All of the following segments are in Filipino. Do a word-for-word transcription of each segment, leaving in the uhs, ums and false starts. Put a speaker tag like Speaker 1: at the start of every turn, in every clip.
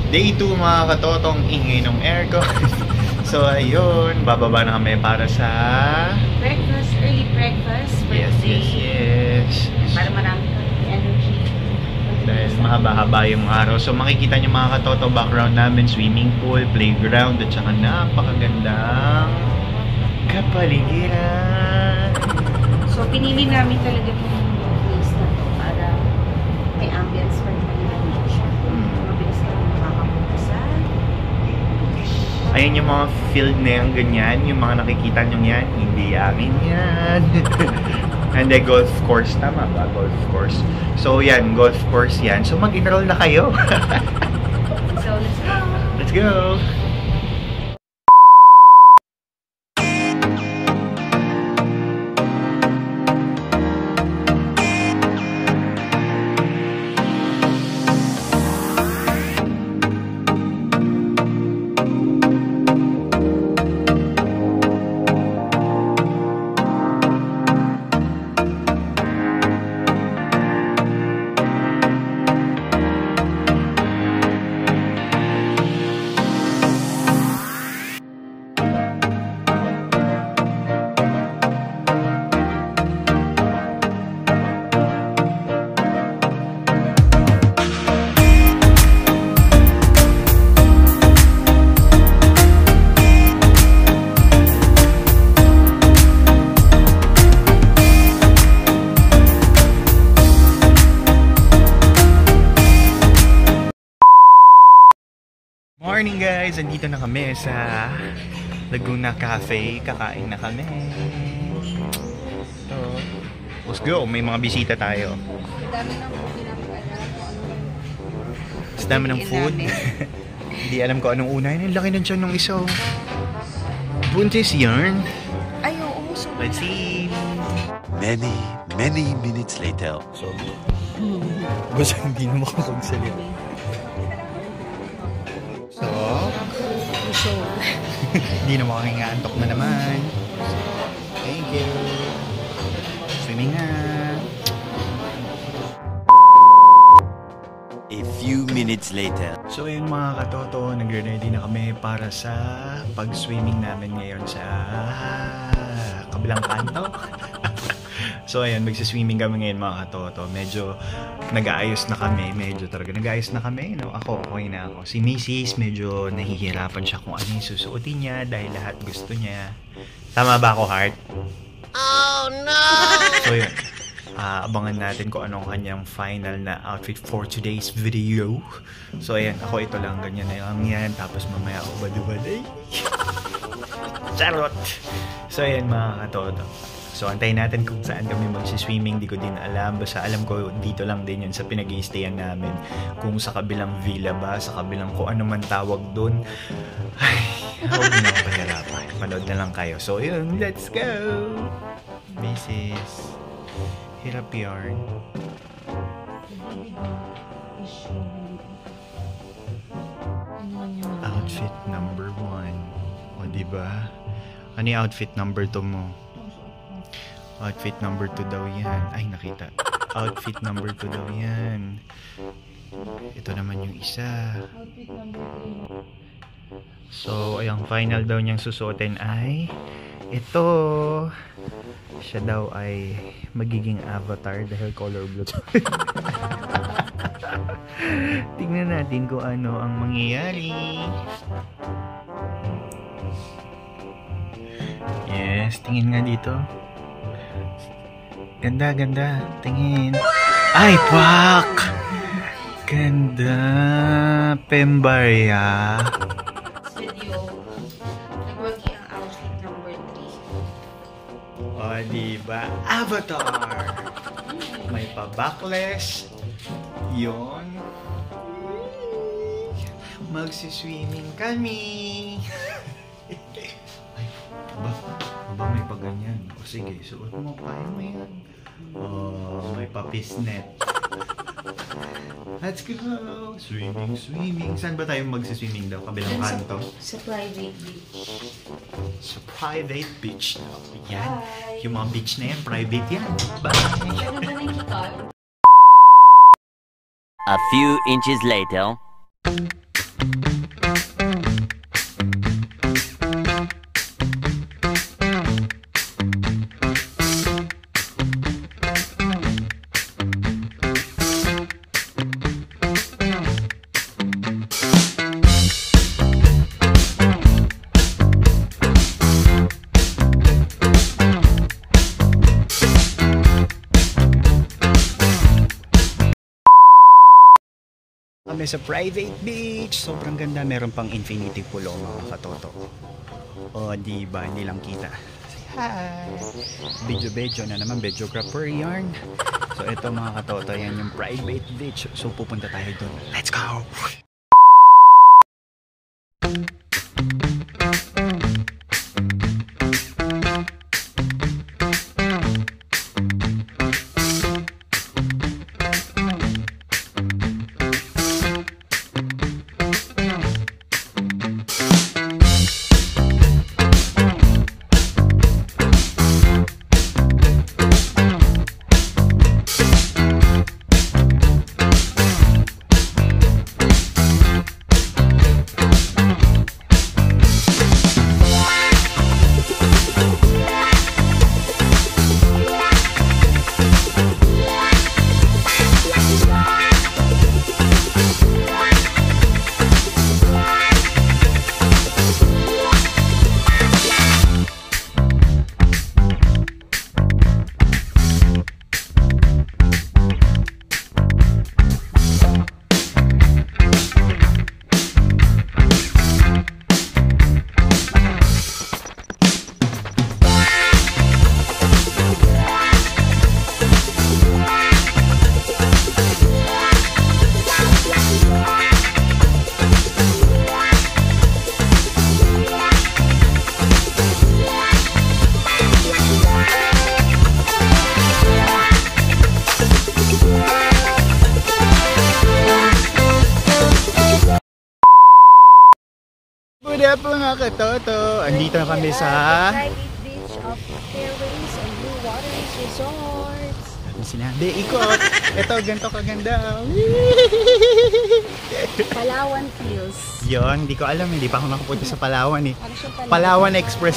Speaker 1: Day two mga katotong, ingay ng aircon. So ayun, bababa na kami para sa
Speaker 2: breakfast, early breakfast.
Speaker 1: Yes, yes, yes.
Speaker 2: Para marami kang energy.
Speaker 1: Dahil mahaba-haba yung araw. So makikita nyo mga katoto, background namin, swimming pool, playground, at saka napakagandang kapaligiran.
Speaker 2: So pinili namin talaga yung place na to para may ambience pa rin na nature. Mabilis ka lang makakapunta sa
Speaker 1: ayun yung mga field na yung ganyan, yung mga nakikita nyo yan, hindi amin yan. And then golf course, tama ba? Golf course. So yan, golf course yan. So mag-enroll na kayo.
Speaker 2: So let's go!
Speaker 1: Let's go! Morning guys! Andito na kami sa Laguna Cafe. Kakain na kami. So, let's go! May mga bisita tayo. Mas dami ng food. Hindi alam ko anong una. Ang laki ng tiyan ng isa. Buntis yarn.
Speaker 2: Ay, oo. So
Speaker 1: let's see.
Speaker 3: Many, many minutes later.
Speaker 1: So, basta hindi na makapagsalita.
Speaker 2: So,
Speaker 1: hindi na makahinga. Antok na naman. Thank you. Swimming na.
Speaker 3: A few minutes later.
Speaker 1: So ayun mga katoto, nagre-ready na kami para sa pag-swimming namin ngayon sa kabilang kanto. So ayun, magsiswimming kami ngayon mga katoto. Medyo nag-aayos na kami. Medyo talaga nag-aayos na kami. No? Ako, okay na ako. Si Missus medyo nahihirapan siya kung ano yung susuotin niya dahil lahat gusto niya. Tama ba ako, Heart?
Speaker 2: oh no!
Speaker 1: So yun, uh, abangan natin kung anong kanyang final na outfit for today's video. So ayan, ako ito lang, ganyan na lang yan. Tapos mamaya ako badu-baday. Charot! So ayan mga katoto. So, antayin natin kung saan kami magsiswimming. Di ko din alam. Basta alam ko dito lang din yun sa pinag-i-stayan namin. Kung sa kabilang villa ba, sa kabilang kung ano man tawag dun. Ay, huwag na ako pahirapan. Manood na lang kayo. So, yun. Let's go! Missus Hirap yarn. Outfit number one. O, diba? Ano yung outfit number two mo? Outfit number two daw yan. Ay, nakita. Outfit number two daw yan. Ito naman yung isa. So, yung final daw niyang susuotin ay ito. Siya daw ay magiging avatar dahil color blue. Tingnan natin kung ano ang mangyayari. Yes, tingin nga dito. Ganda, ganda. Tingin. Ay, pak! Ganda. Pembarya.
Speaker 2: Video, nag-working ang outfit number three.
Speaker 1: O, diba? Avatar! May pa-backless. Yun. Magsiswimming kami. Ay, ba? Aba, may pa-ganyan. O, sige, suot mo. Kaya mo yan. Oh, may pa-pisnet. Let's go! Swimming, swimming. Saan ba tayo magsiswimming daw? Kabilang kanto?
Speaker 2: Sa private beach.
Speaker 1: Sa private beach daw. Yan.
Speaker 2: Bye!
Speaker 1: Yung mga beach na yan, private yan. Bye!
Speaker 2: Ano ba nakikita?
Speaker 3: A few inches later.
Speaker 1: kami sa private beach. Sobrang ganda. Meron pang infinity pool o mga katoto. O, diba? Hindi lang kita. Say hi! Video-video na naman. Videographer yarn. So, ito mga katoto. Yan yung private beach. So, pupunta tayo dun. Let's go! Good up mga katoto! Andito na kami sa
Speaker 2: private beach of Fairways and Blue Waters Resorts.
Speaker 1: Ano sinabi? Ikot! Ito, ganito kaganda.
Speaker 2: Palawan Feels.
Speaker 1: Yon, hindi ko alam. Hindi pa ako nakapunta sa Palawan eh.
Speaker 2: Ano siya Palawan?
Speaker 1: Palawan Express.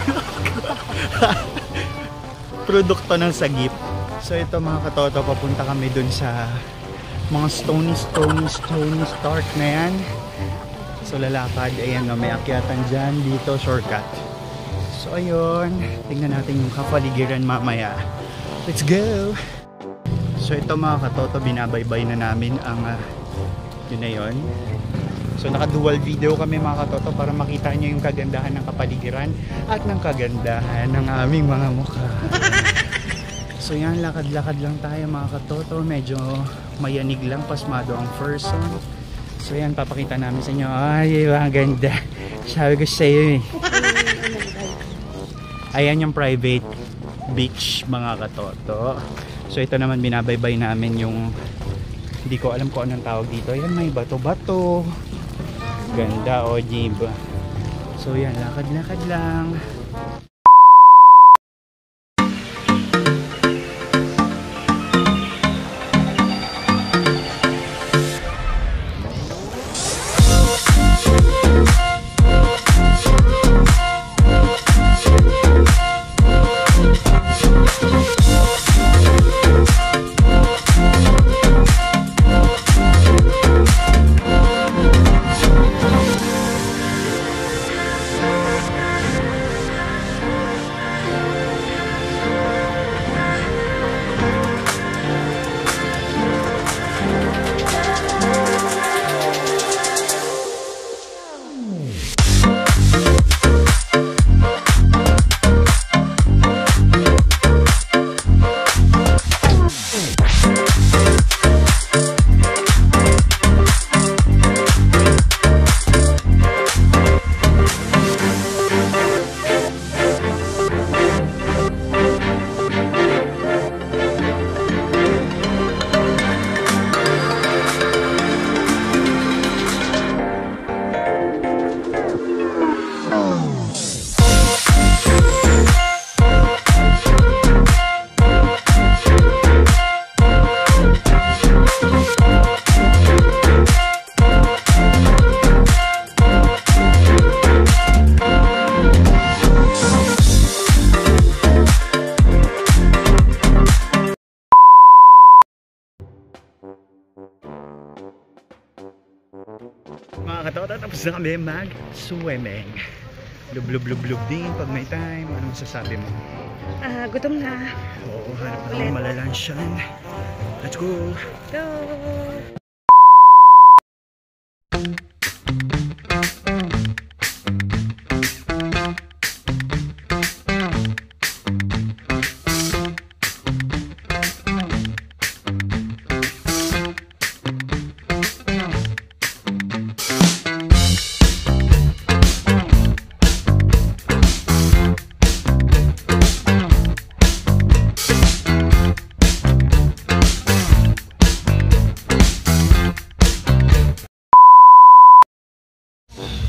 Speaker 1: Produkto ng sagip. So ito mga katoto, papunta kami dun sa mga stony, stony, stony start na yan. So lalakad, ayan nga, may akyatan dyan, dito, shortcut. So ayun, tingnan natin yung kapaligiran mamaya. Let's go! So ito mga katoto, binabaybay na namin ang uh, yun na yun. So naka-dual video kami mga katoto para makita nyo yung kagandahan ng kapaligiran at ng kagandahan ng aming mga mukha. So yan, lakad-lakad lang tayo mga katoto. Medyo mayanig lang, pasmado ang first song. So yan, papakita namin sa inyo. Ay, ang ganda. Sabi ko sa iyo eh. Ayan yung private beach mga katoto. So ito naman binabaybay namin yung, hindi ko alam kung anong tawag dito. Yan, may bato-bato. Ganda o, diba? So yan, lakad-lakad lang. Mga katoto, tapos na kami mag-swimming. Lub-lub-lub-lub din pag may time. Ano masasabi mo?
Speaker 2: Ah, gutom na.
Speaker 1: Oo, hanap na kami malalansyan. Let's go!
Speaker 2: Go!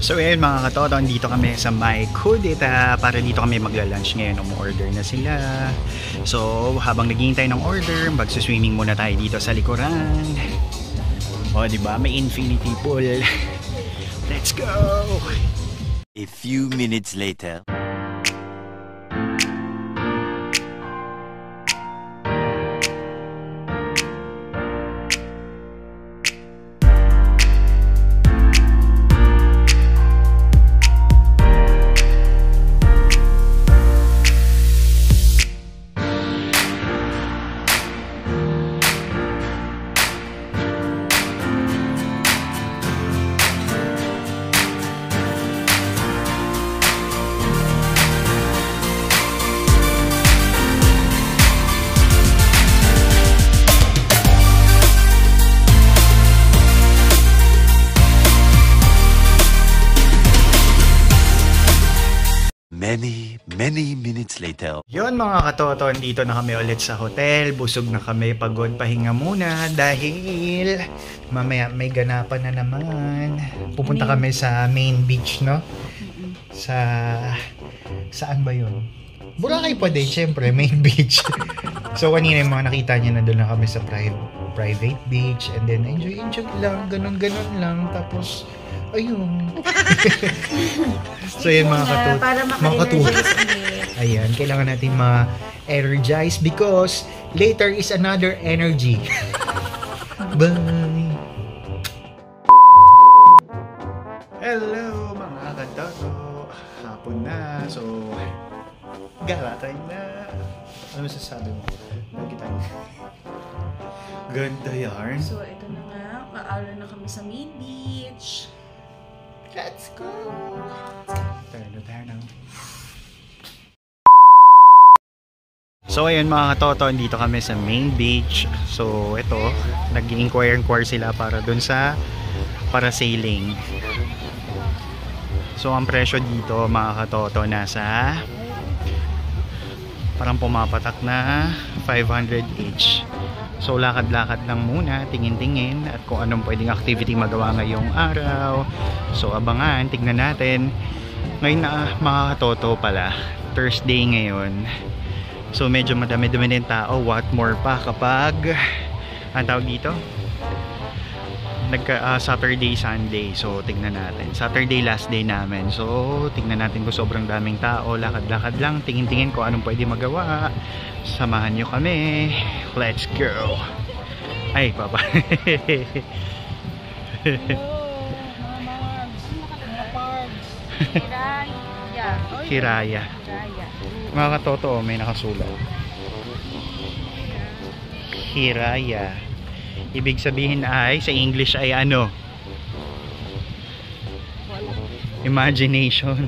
Speaker 1: So ayun mga katoto, dito kami sa May Kudita para dito kami magla-lunch ngayon. Umorder na sila. So habang naghihintay ng order, magsuswimming muna tayo dito sa likuran. O diba, may infinity pool. Let's go!
Speaker 3: A few minutes later. Many, many minutes later.
Speaker 1: Yon mga katoto, dito na kami ulit sa hotel. Busog na kami, pagod, pahinga muna dahil mamaya may ganapan na naman. Pupunta kami sa main beach, no? Sa... saan ba yun? Boracay pa din, syempre, main beach. So kanina yung mga nakita niya na doon na kami sa pri- private beach and then enjoy, enjoy lang, ganun-ganun lang. Tapos, ayun. So yun mga katoto.
Speaker 2: Para
Speaker 1: mga katoto.
Speaker 2: maka-energize ulit.
Speaker 1: Ayan, kailangan natin ma-energize because later is another energy. Bye! Hello mga katoto! Hapon na, so gala tayo na. Ano masasabi mo? Lagi tayo. Ganda yarn.
Speaker 2: So ito na nga, maara na kami sa main beach.
Speaker 1: Let's go! Tayo na tayo na. So ayun mga katoto, dito kami sa main beach. So ito, nag-inquire-inquire sila para dun sa parasailing. So ang presyo dito mga katoto nasa parang pumapatak na five hundred each. So lakad-lakad lang muna, tingin-tingin at kung anong pwedeng activity magawa ngayong araw. So abangan, tignan natin. Ngayon na mga katoto pala, Thursday ngayon. So medyo madami-dami din tao. What more pa kapag ang tawag dito? Nagka, uh, Saturday, Sunday. So tignan natin. Saturday last day namin. So tignan natin kung sobrang daming tao. Lakad-lakad lang, tingin-tingin kung anong pwede magawa. Samahan nyo kami. Let's go. Ay, papa.
Speaker 2: Hiraya.
Speaker 1: Hiraya. Mga katoto, may nakasulat. Hiraya. Ibig sabihin ay, sa English ay ano? Imagination.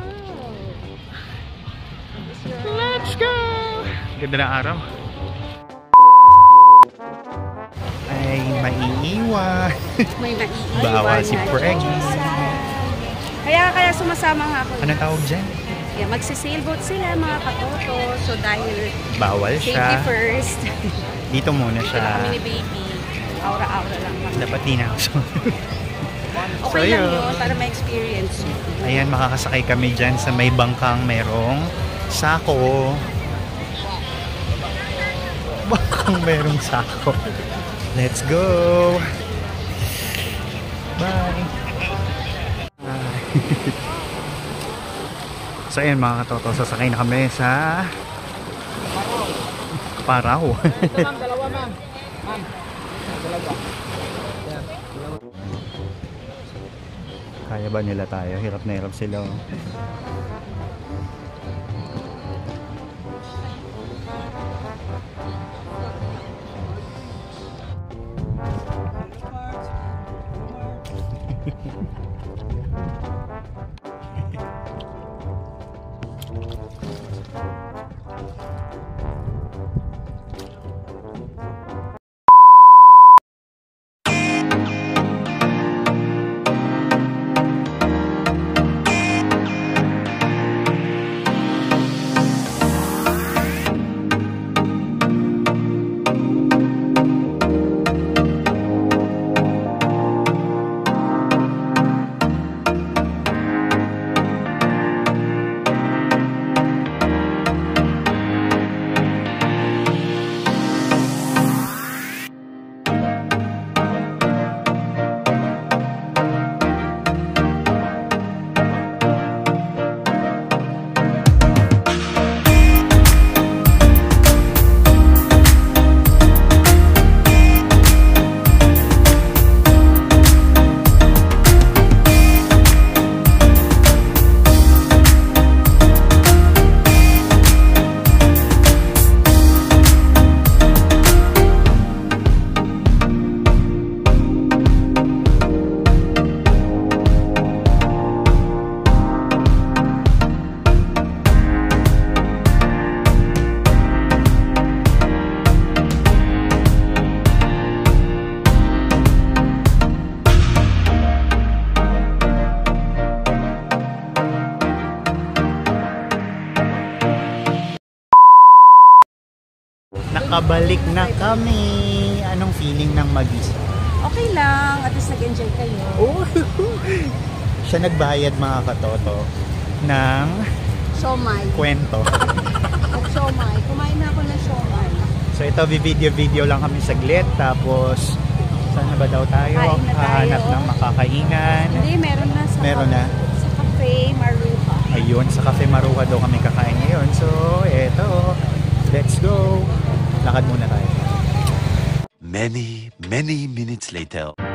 Speaker 1: Let's go! Ganda na araw. Ay, maiiwan.
Speaker 2: May maiiwan.
Speaker 1: Bawal si
Speaker 2: na
Speaker 1: Preggy.
Speaker 2: Diyos. Kaya kaya sumasama nga ako.
Speaker 1: Anong tawag dyan?
Speaker 2: Yeah, magsi-sailboat sila mga katoto. So dahil
Speaker 1: Bawal
Speaker 2: safety
Speaker 1: siya.
Speaker 2: first.
Speaker 1: Dito muna
Speaker 2: Dito
Speaker 1: siya.
Speaker 2: na kami ni baby. Aura-aura lang kami.
Speaker 1: Dapat di na ako.
Speaker 2: Okay
Speaker 1: So,
Speaker 2: lang
Speaker 1: yun.
Speaker 2: yun para ma-experience.
Speaker 1: Ayan, makakasakay kami dyan sa may bangkang merong sako. Bangkang merong sako. Let's go! Bye! So ayan mga katoto, sasakay na kami sa Paraw.
Speaker 4: Dalawa ma'am. Ma'am. Dalawa.
Speaker 1: Kaya ba nila tayo? Hirap na hirap sila. Oh. Nakabalik na kami. Anong feeling ng mag-isa?
Speaker 2: Okay lang, at least nag-enjoy kayo.
Speaker 1: Oh, siya nagbayad mga katoto ng
Speaker 2: Siomay.
Speaker 1: kwento.
Speaker 2: At siomay. Kumain na ako ng siomay.
Speaker 1: So ito, video-video lang kami saglit. Tapos, saan na ba daw tayo?
Speaker 2: Kain na tayo.
Speaker 1: Hahanap ng makakainan.
Speaker 2: Hindi, meron na sa,
Speaker 1: Meron na.
Speaker 2: sa Cafe Maruha.
Speaker 1: Ayun, sa Cafe Maruha daw kami kakain ngayon. So, eto. Let's go. Lakad muna tayo.
Speaker 3: Many, many minutes later.